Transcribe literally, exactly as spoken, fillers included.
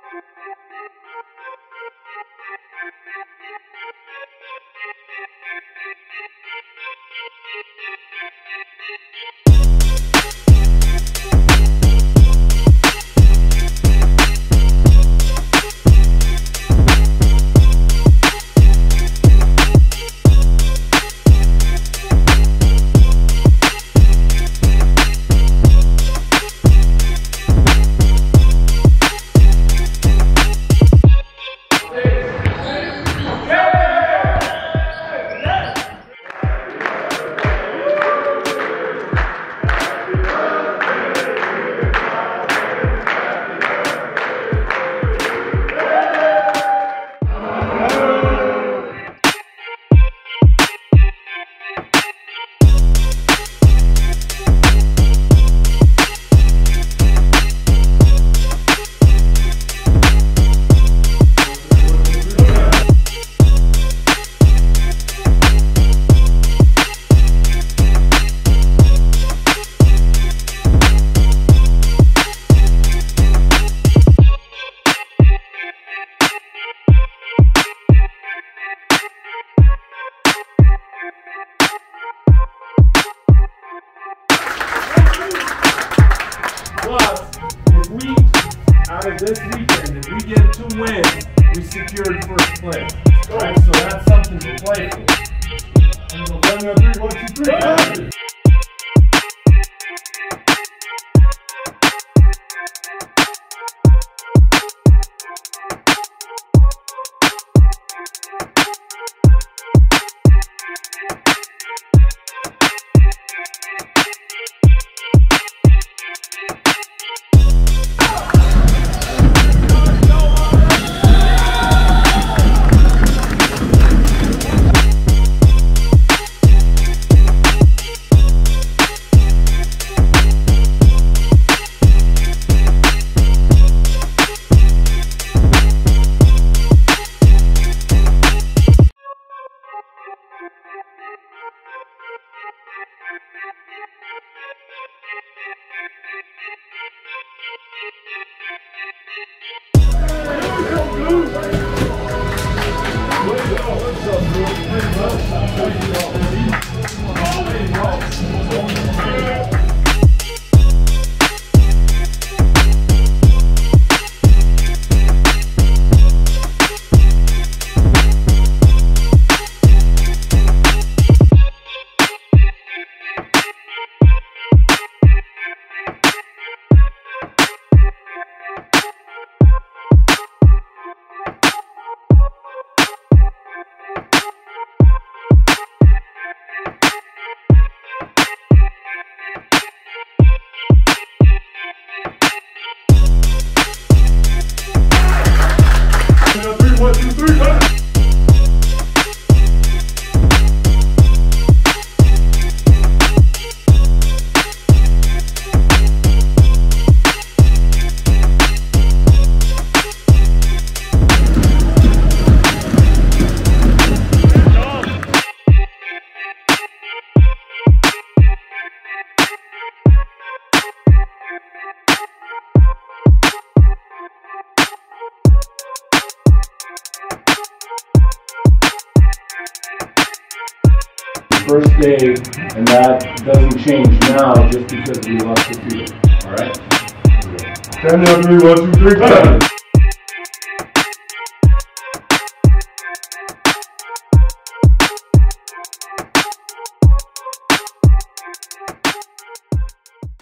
Out of this weekend, if we get two wins, we secured first place. Right, so that's something to play for. And we'll run up three, one, two, three. Right. First day, and that doesn't change now just because we lost the field. All right? ten, three, one, two, three, five.